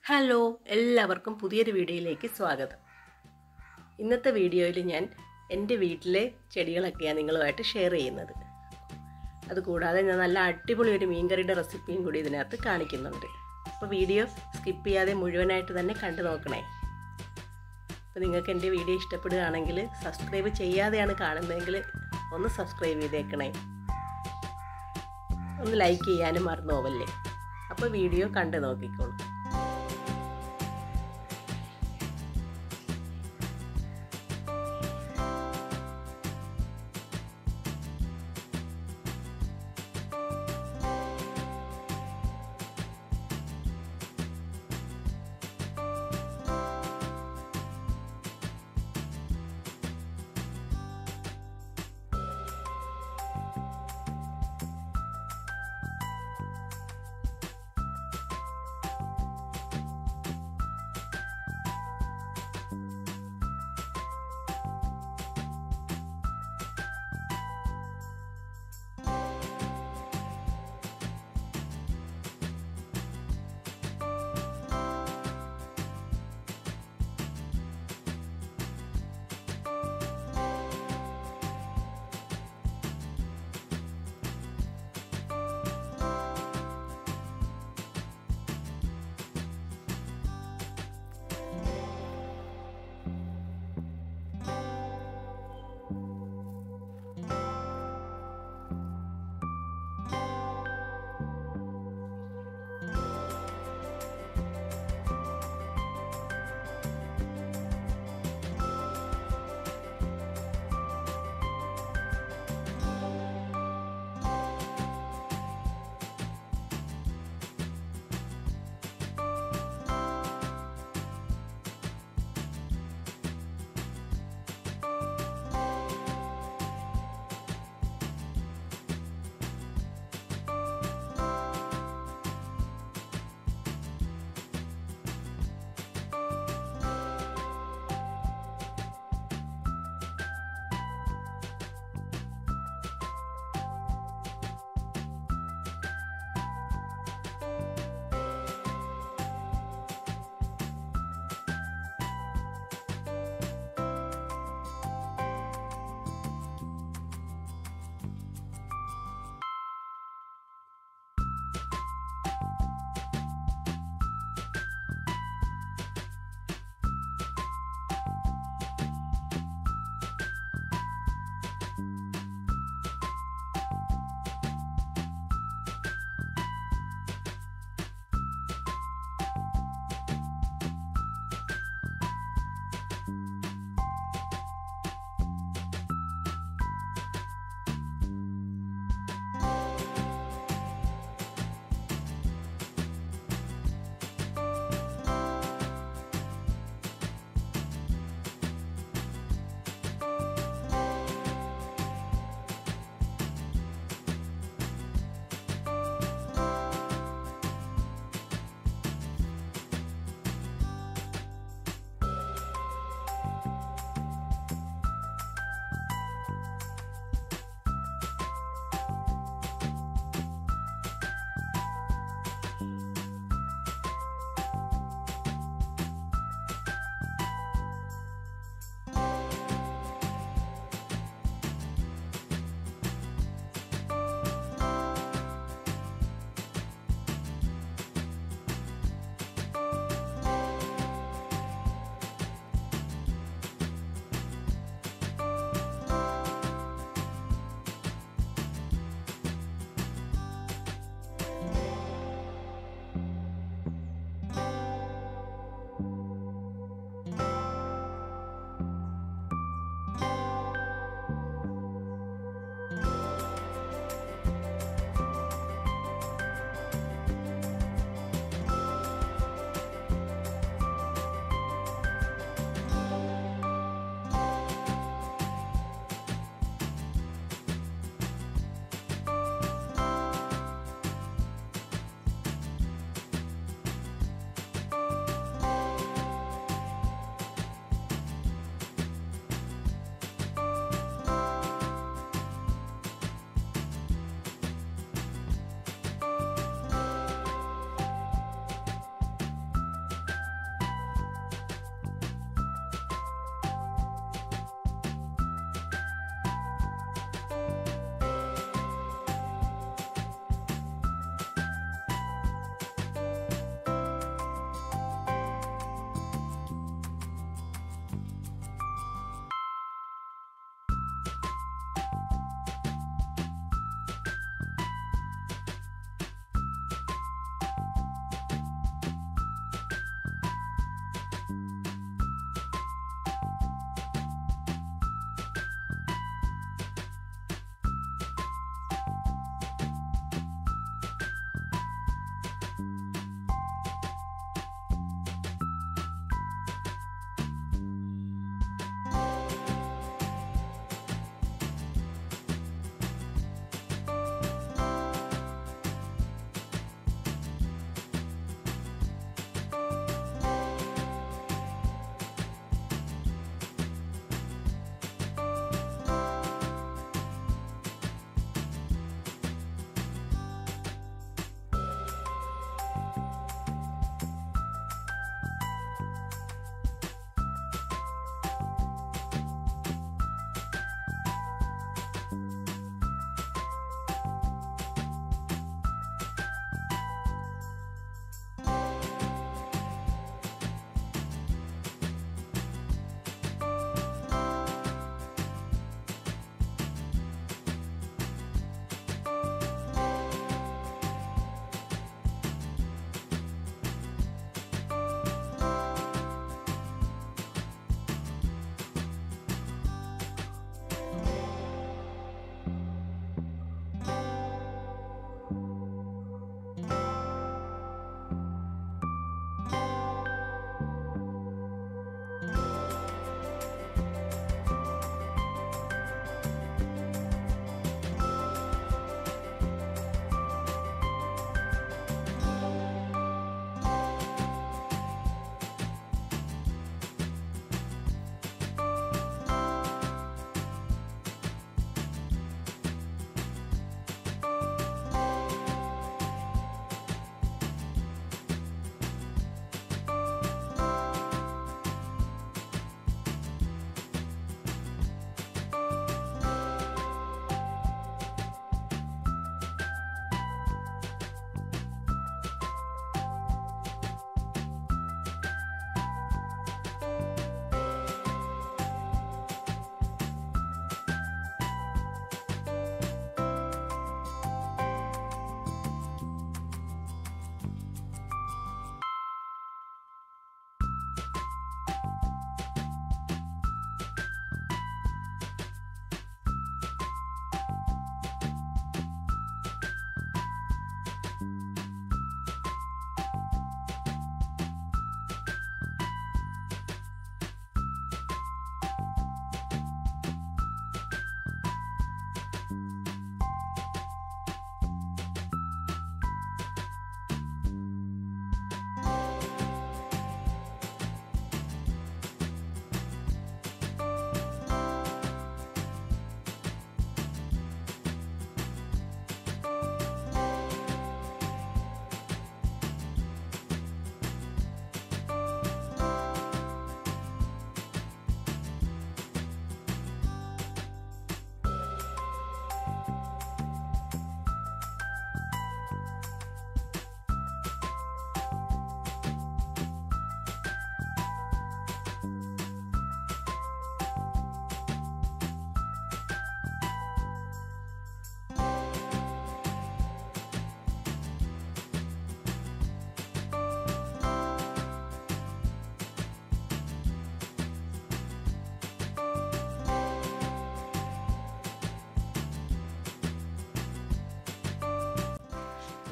Hello, എല്ലാവർക്കും പുതിയൊരു വീഡിയോയിലേക്ക് സ്വാഗതം. ഇന്നത്തെ വീഡിയോയിൽ ഞാൻ എൻ്റെ വീട്ടിലെ ചെടികളൊക്കെയാണ് നിങ്ങളുമായിട്ട് ഷെയർ ചെയ്യുന്നത്. അതുകൂടാതെ ഞാൻ നല്ല അടിപൊളി ഒരു മീൻകറിയുടെ റെസിപ്പിയും കൂടി ഇതിനകത്ത് കാണിക്കുന്നുണ്ട്. അപ്പോൾ വീഡിയോ സ്കിപ്പ് ചെയ്യാതെ മുഴുവനായിട്ട് തന്നെ കണ്ടു നോക്കണേ. അപ്പോൾ നിങ്ങൾക്ക് എൻ്റെ വീഡിയോ ഇഷ്ടപ്പെടുകയാണെങ്കിൽ സബ്സ്ക്രൈബ് ചെയ്യാതെയാണ് കാണുന്നതെങ്കിൽ ഒന്ന് സബ്സ്ക്രൈബ് ചെയ്തേക്കണേ. ഒന്ന് ലൈക്ക് ചെയ്യാനും മറന്നു പോവല്ലേ. അപ്പോൾ വീഡിയോ കണ്ടു നോക്കിക്കോളൂ.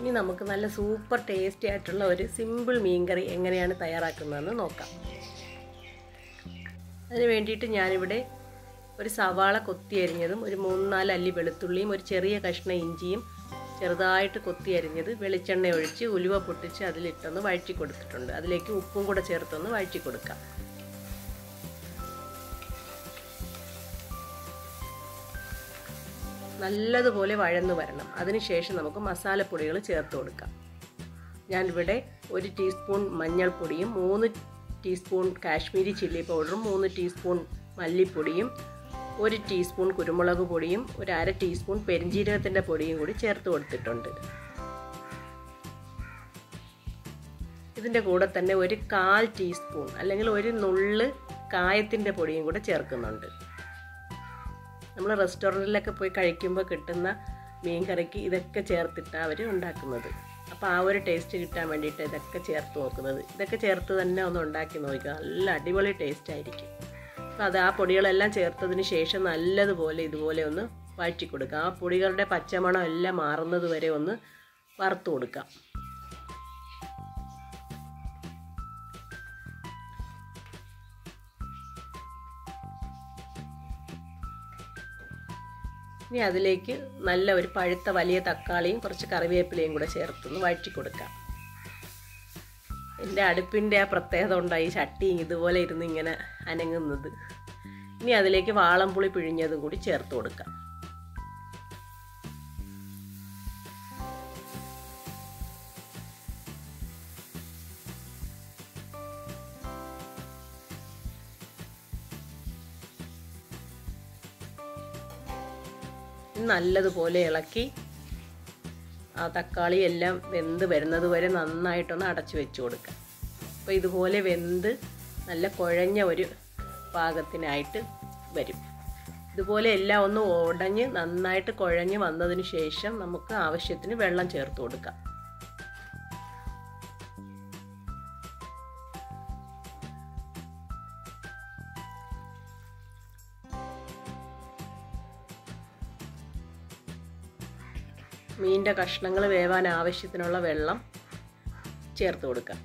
ഇനി നമുക്ക് നല്ല സൂപ്പർ ടേസ്റ്റി ആയിട്ടുള്ള ഒരു സിമ്പിൾ മീൻകറി എങ്ങനെയാണ് തയ്യാറാക്കുന്നതെന്ന് നോക്കാം. അതിന് വേണ്ടിയിട്ട് ഞാനിവിടെ ഒരു സവാള കൊത്തി അരിഞ്ഞതും ഒരു 3-4 അല്ലി വെളുത്തുള്ളിയും ഒരു ചെറിയ കഷ്ണം ഇഞ്ചിയും ചെറുതായിട്ട് കൊത്തി അരിഞ്ഞത് വെളിച്ചെണ്ണ ഒഴിച്ച് ഉലുവ പൊട്ടിച്ച് അതിലിട്ടൊന്ന് വഴറ്റി കൊടുത്തിട്ടുണ്ട്. അതിലേക്ക് ഉപ്പും കൂടെ ചേർത്തൊന്ന് വഴറ്റി കൊടുക്കാം. നല്ലതുപോലെ വഴന്നു വരണം. അതിനുശേഷം നമുക്ക് മസാലപ്പൊടികൾ ചേർത്ത് കൊടുക്കാം. ഞാനിവിടെ 1 ടീസ്പൂൺ മഞ്ഞൾപ്പൊടിയും 3 ടീസ്പൂൺ കാശ്മീരി ചില്ലി പൗഡറും 3 ടീസ്പൂൺ മല്ലിപ്പൊടിയും 1 ടീസ്പൂൺ കുരുമുളക് പൊടിയും 1/2 ടീസ്പൂൺ പെരിഞ്ജീരകത്തിൻ്റെ പൊടിയും കൂടി ചേർത്ത് കൊടുത്തിട്ടുണ്ട്. ഇതിൻ്റെ കൂടെ തന്നെ ഒരു 1/4 ടീസ്പൂൺ അല്ലെങ്കിൽ ഒരു നുള്ള് കായത്തിൻ്റെ പൊടിയും കൂടെ ചേർക്കുന്നുണ്ട്. നമ്മൾ റെസ്റ്റോറൻറ്റിലൊക്കെ പോയി കഴിക്കുമ്പോൾ കിട്ടുന്ന മീൻ കറിക്ക് ഇതൊക്കെ ചേർത്തിട്ടാണ് അവർ ഉണ്ടാക്കുന്നത്. അപ്പോൾ ആ ഒരു ടേസ്റ്റ് കിട്ടാൻ വേണ്ടിയിട്ട് ഇതൊക്കെ ചേർത്ത് നോക്കുന്നത്. ഇതൊക്കെ ചേർത്ത് തന്നെ ഒന്ന് ഉണ്ടാക്കി നോക്കുക. നല്ല അടിപൊളി ടേസ്റ്റ് ആയിരിക്കും. അപ്പോൾ അത് ആ പൊടികളെല്ലാം ചേർത്തതിന് ശേഷം നല്ലതുപോലെ ഇതുപോലെ ഒന്ന് വഴറ്റി കൊടുക്കുക. ആ പൊടികളുടെ പച്ചമണം എല്ലാം മാറുന്നത് വരെ ഒന്ന് വറുത്ത് കൊടുക്കാം. ഇനി അതിലേക്ക് നല്ല ഒരു പഴുത്ത വലിയ തക്കാളിയും കുറച്ച് കറിവേപ്പിലയും കൂടെ ചേർത്തൊന്ന് വഴറ്റി കൊടുക്കാം. എൻ്റെ അടുപ്പിൻ്റെ ആ പ്രത്യേകത കൊണ്ടായി ചട്ടി ഇതുപോലെ ഇരുന്ന് ഇങ്ങനെ അനങ്ങുന്നത്. ഇനി അതിലേക്ക് വാളംപുളി പിഴിഞ്ഞതും കൂടി ചേർത്ത് കൊടുക്കാം. നല്ലതുപോലെ ഇളക്കി ആ തക്കാളി എല്ലാം വെന്ത് വരുന്നത് വരെ നന്നായിട്ടൊന്ന് അടച്ചു വെച്ച് കൊടുക്കാം. അപ്പോൾ ഇതുപോലെ വെന്ത് നല്ല കുഴഞ്ഞ ഒരു പാകത്തിനായിട്ട് വരും. ഇതുപോലെ എല്ലാം ഒന്ന് ഉടഞ്ഞ് നന്നായിട്ട് കുഴഞ്ഞ് വന്നതിന് ശേഷം നമുക്ക് ആവശ്യത്തിന് വെള്ളം ചേർത്ത് കൊടുക്കാം. മീനിൻ്റെ കഷ്ണങ്ങൾ വേവാൻ ആവശ്യത്തിനുള്ള വെള്ളം ചേർത്ത് കൊടുക്കാം.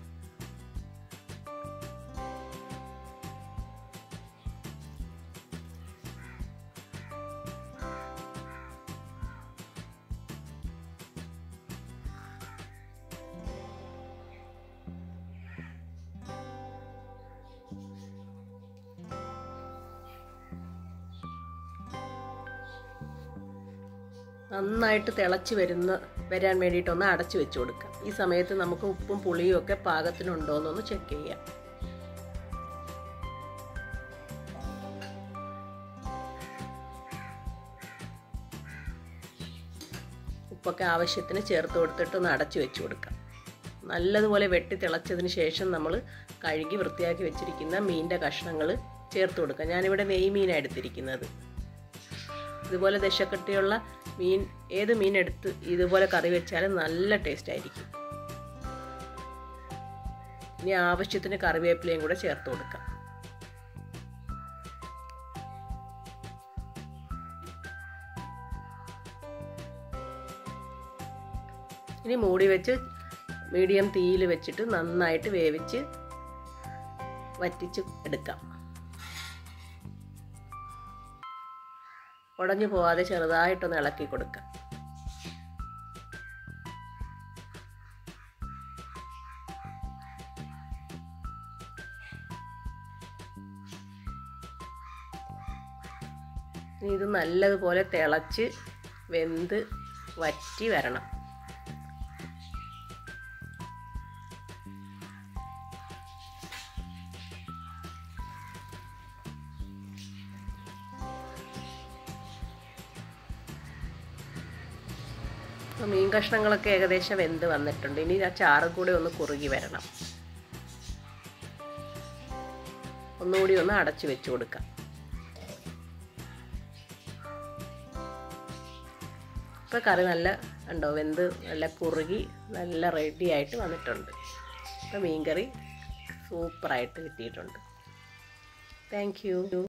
നന്നായിട്ട് തിളച്ച് വരാൻ വേണ്ടിയിട്ടൊന്ന് അടച്ചു വെച്ച് കൊടുക്കാം. ഈ സമയത്ത് നമുക്ക് ഉപ്പും പുളിയും ഒക്കെ പാകത്തിനുണ്ടോ എന്നൊന്ന് ചെക്ക് ചെയ്യാം. ഉപ്പൊക്കെ ആവശ്യത്തിന് ചേർത്ത് കൊടുത്തിട്ടൊന്ന് അടച്ചു വെച്ച് കൊടുക്കാം. നല്ലതുപോലെ വെട്ടി തിളച്ചതിന് ശേഷം നമ്മൾ കഴുകി വൃത്തിയാക്കി വെച്ചിരിക്കുന്ന മീനിൻ്റെ കഷ്ണങ്ങൾ ചേർത്ത് കൊടുക്കാം. ഞാനിവിടെ നെയ്മീനാണ് എടുത്തിരിക്കുന്നത്. ഇതുപോലെ ദശക്കട്ടിയുള്ള മീൻ ഏത് മീൻ എടുത്ത് ഇതുപോലെ കറി വെച്ചാലും നല്ല ടേസ്റ്റ് ആയിരിക്കും. ഇനി ആവശ്യത്തിന് കറിവേപ്പിലയും കൂടെ ചേർത്ത് കൊടുക്കാം. ഇനി മൂടി വെച്ച് മീഡിയം തീയിൽ വെച്ചിട്ട് നന്നായിട്ട് വേവിച്ച് വറ്റിച്ച് എടുക്കാം. ഉടഞ്ഞു പോവാതെ ചെറുതായിട്ടൊന്ന് ഇളക്കി കൊടുക്കാം. ഇത് നല്ലതുപോലെ തിളച്ച് വെന്ത് വറ്റി വരണം. മീൻ കഷ്ണങ്ങളൊക്കെ ഏകദേശം വെന്ത് വന്നിട്ടുണ്ട്. ഇനി ആ ചാറ് കൂടെ ഒന്ന് കുറുകി വരണം. ഒന്നുകൂടി ഒന്ന് അടച്ചു വെച്ച് കൊടുക്കാം. ഇപ്പോൾ കറി നല്ല ഉണ്ടോ വെന്ത് നല്ല കുറുകി നല്ല റെഡി ആയിട്ട് വന്നിട്ടുണ്ട്. അപ്പോൾ മീൻ കറി സൂപ്പറായിട്ട് കിട്ടിയിട്ടുണ്ട്. Thank U.